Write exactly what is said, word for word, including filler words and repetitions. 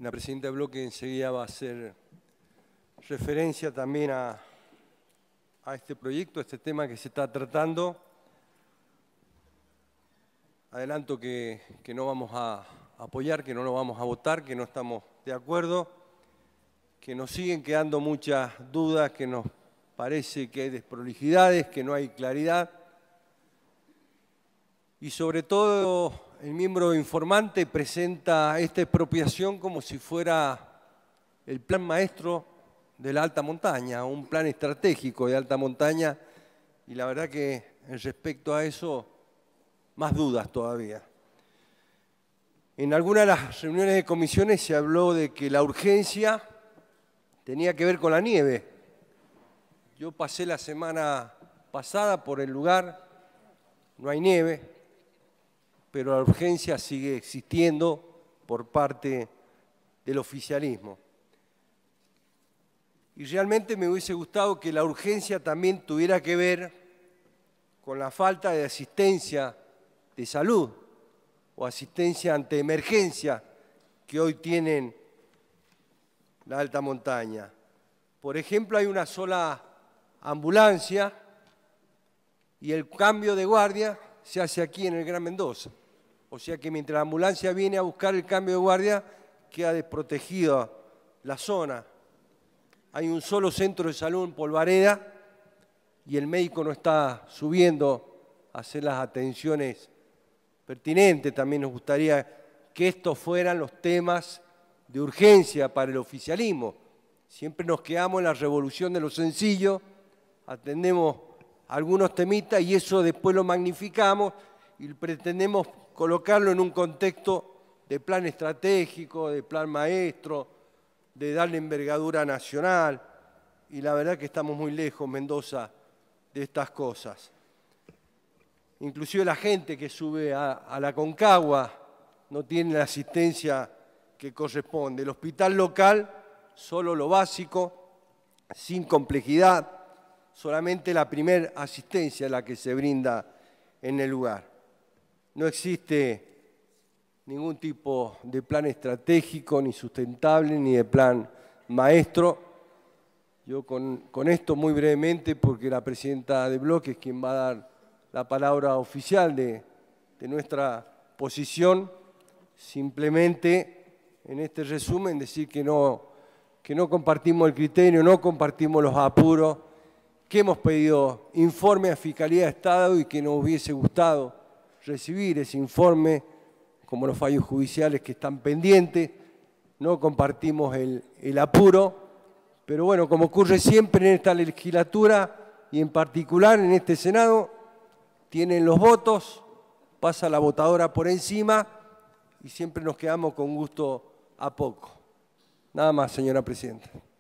La presidenta de bloque enseguida va a hacer referencia también a, a este proyecto, a este tema que se está tratando. Adelanto que, que no vamos a apoyar, que no lo vamos a votar, que no estamos de acuerdo, que nos siguen quedando muchas dudas, que nos parece que hay desprolijidades, que no hay claridad. Y sobre todo el miembro informante presenta esta expropiación como si fuera el plan maestro de la alta montaña, un plan estratégico de alta montaña, y la verdad que en respecto a eso, más dudas todavía. En algunas de las reuniones de comisiones se habló de que la urgencia tenía que ver con la nieve. Yo pasé la semana pasada por el lugar, no hay nieve, pero la urgencia sigue existiendo por parte del oficialismo. Y realmente me hubiese gustado que la urgencia también tuviera que ver con la falta de asistencia de salud o asistencia ante emergencia que hoy tienen la alta montaña. Por ejemplo, hay una sola ambulancia y el cambio de guardia se hace aquí en el Gran Mendoza. O sea que mientras la ambulancia viene a buscar el cambio de guardia, queda desprotegida la zona. Hay un solo centro de salud en Polvareda y el médico no está subiendo a hacer las atenciones pertinentes. También nos gustaría que estos fueran los temas de urgencia para el oficialismo. Siempre nos quedamos en la revolución de lo sencillo, atendemos algunos temitas y eso después lo magnificamos y pretendemos colocarlo en un contexto de plan estratégico, de plan maestro, de darle envergadura nacional, y la verdad que estamos muy lejos, Mendoza, de estas cosas. Inclusive la gente que sube a, a la Concagua no tiene la asistencia que corresponde. El hospital local, solo lo básico, sin complejidad, solamente la primera asistencia es la que se brinda en el lugar. No existe ningún tipo de plan estratégico, ni sustentable, ni de plan maestro. Yo con, con esto muy brevemente, porque la presidenta de bloque es quien va a dar la palabra oficial de, de nuestra posición, simplemente en este resumen decir que no, que no compartimos el criterio, no compartimos los apuros, que hemos pedido informe a Fiscalía de Estado y que nos hubiese gustado recibir ese informe, como los fallos judiciales que están pendientes. No compartimos el, el apuro, pero bueno, como ocurre siempre en esta legislatura y en particular en este Senado, tienen los votos, pasa la votadora por encima y siempre nos quedamos con gusto a poco. Nada más, señora presidenta.